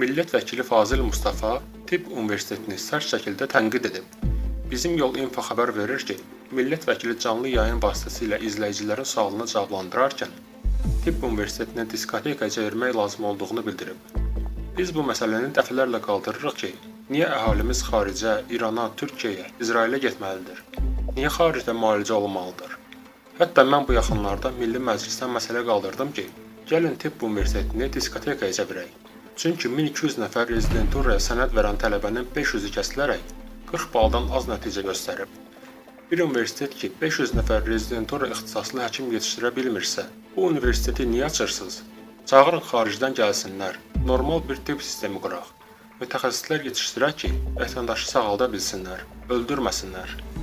Millət vəkili Fazil Mustafa Tibb Universitetini sərt şəkildə tənqid edib. Bizim Yol İnfo xəbər verir ki, millət vəkili canlı yayın vasitəsilə izləyicilərin sualını cavablandırarkən Tibb Universitetinə diskoteka çevirmək lazım olduğunu bildirib. Biz bu məsələni dəfələrlə qaldırırıq ki, niyə əhalimiz xaricə, İrana, Türkiyəyə, İsrailə getməlidir? Niyə xaricdə müalicə olmalıdır? Hətta mən bu yaxınlarda Milli Məclisdən məsələ qaldırdım ki, gəlin Tibb Universitetini diskotekaya çevirək. Çünki 1200 nəfər rezidenturaya sənəd verən tələbənin 500-ü kəsilərək 40 baldan az nəticə göstərib. Bir universitet ki, 500 nəfər rezidentura ixtisaslı həkim yetişdirə bilmirsə, bu universiteti niyə açırsınız? Çağırın xaricdən gəlsinlər, normal bir tibb sistemi quraq. Mütəxəssislər yetişdirək ki, vətəndaşı sağalda bilsinlər, öldürməsinlər.